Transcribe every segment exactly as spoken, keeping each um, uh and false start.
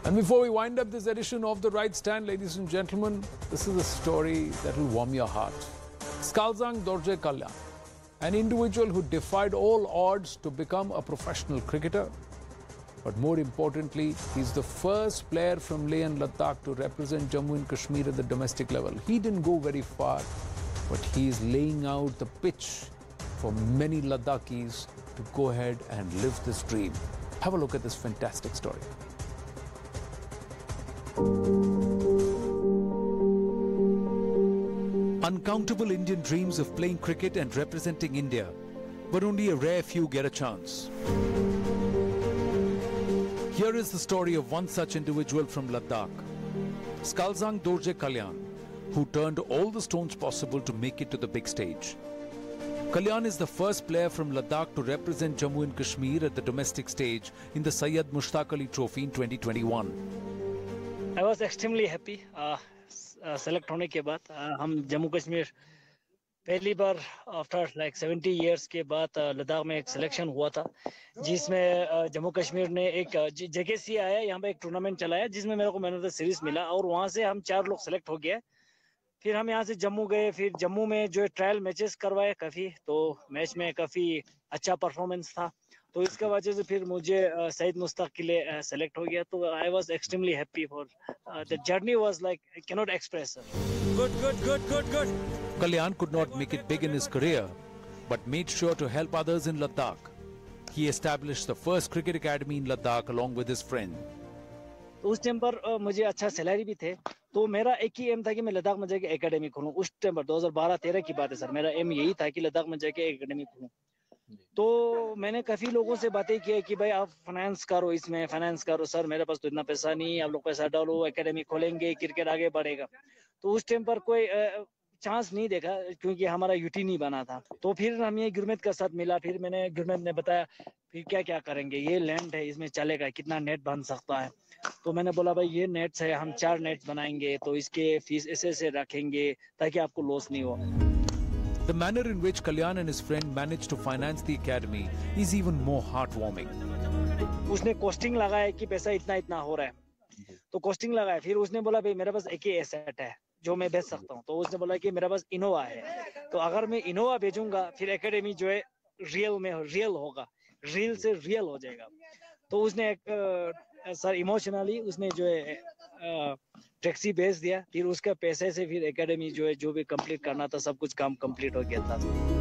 And before we wind up this edition of The Right Stand, ladies and gentlemen, this is a story that will warm your heart. Skalzang Dorjey Kalyan, an individual who defied all odds to become a professional cricketer. But more importantly, he's the first player from Leh and Ladakh to represent Jammu and Kashmir at the domestic level. He didn't go very far, but he's laying out the pitch for many Ladakhis to go ahead and live this dream. Have a look at this fantastic story. Uncountable Indian dreams of playing cricket and representing India, but only a rare few get a chance. Here is the story of one such individual from Ladakh, Skalzang Dorjey Kalyan, who turned all the stones possible to make it to the big stage. Kalyan is the first player from Ladakh to represent Jammu and Kashmir at the domestic stage in the Syed Mushtaq Trophy in twenty twenty-one. I was extremely happy. Uh, uh, select होने के बाद uh, हम जम्मू कश्मीर पहली बार after like seventy years के बाद लद्दाख में एक सिलेक्शन हुआ था, जिसमें जम्मू कश्मीर ने एक जगह से आया, यहाँ पे एक टूर्नामेंट चलाया जिसमें मेरे को मैन ऑफ द सीरीज मिला और वहाँ से हम चार लोग सेलेक्ट हो गए। फिर हम यहाँ से जम्मू गए, फिर जम्मू में जो ट्रायल मैचेस करवाए काफ़ी, तो मैच में काफ़ी अच्छा परफॉर्मेंस था, तो इसके वजह से फिर मुझे सईद मुश्ताक के लिए सेलेक्ट हो गया। तो I was extremely happy for the journey was like I can not express. Good good good good good Kalyan could not make it big in his career, but made sure to help others in Ladakh. He established the first cricket academy in Ladakh along with his friend. उस time पर मुझे अच्छा salary भी थे, तो मेरा एक ही M था कि मैं लद्दाख में जाके एकेडमी खोलूं। उस टाइम पर दो हज़ार बारह तेरह की बात है सर, मेरा एम यही था कि लद्दाख में जाके एकेडमी खोलूं। तो मैंने काफी लोगों से बातें की कि भाई आप फाइनेंस करो, इसमें फाइनेंस करो। सर मेरे पास तो इतना पैसा नहीं है, आप लोग पैसा डालो, एकेडमी खोलेंगे, क्रिकेट आगे बढ़ेगा। तो उस टाइम पर कोई चांस नहीं देखा क्योंकि हमारा यूटी नहीं बना था। तो फिर हम ये गुरमीत का साथ मिला, फिर मैंने गुरमीत ने बताया फिर क्या क्या करेंगे, ये लैंड है इसमें चलेगा, कितना नेट बन सकता है। तो मैंने बोला भाई ये नेट्स है, हम चार नेट्स बनाएंगे, तो इसके फीस ऐसे ऐसे रखेंगे ताकि आपको लॉस नहीं हो। The manner in which Kalyan and his friend managed to finance the academy is even more heartwarming. उसने कॉस्टिंग लगाया कि पैसा इतना इतना हो रहा है, तो कॉस्टिंग लगाया। फिर उसने बोला भाई मेरे पास एक ही एसेट है जो मैं बेच सकता हूँ, तो उसने बोला कि मेरे पास इनोवा है, तो अगर मैं इनोवा भेजूंगा फिर एकेडमी जो है रियल में रियल होगा, रियल से रियल हो जाएगा। तो उसने एक सर इमोशनली उसने जो है टैक्सी भेज दिया, फिर उसके पैसे से फिर एकेडमी जो है जो भी कंप्लीट करना था सब कुछ काम कंप्लीट हो गया था।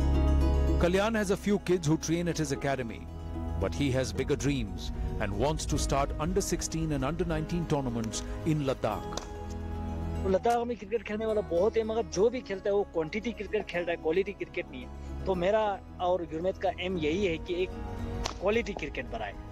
Kalyan has a few kids who train at his academy, but he has bigger dreams and wants to start under sixteen and under nineteen tournaments in Ladakh. तो लद्दाख में क्रिकेट खेलने वाला बहुत है, मगर जो भी खेलता है वो क्वांटिटी क्रिकेट खेल रहा है, क्वालिटी क्रिकेट नहीं है। तो मेरा और गुरमीत का एम यही है कि एक क्वालिटी क्रिकेट बनाए।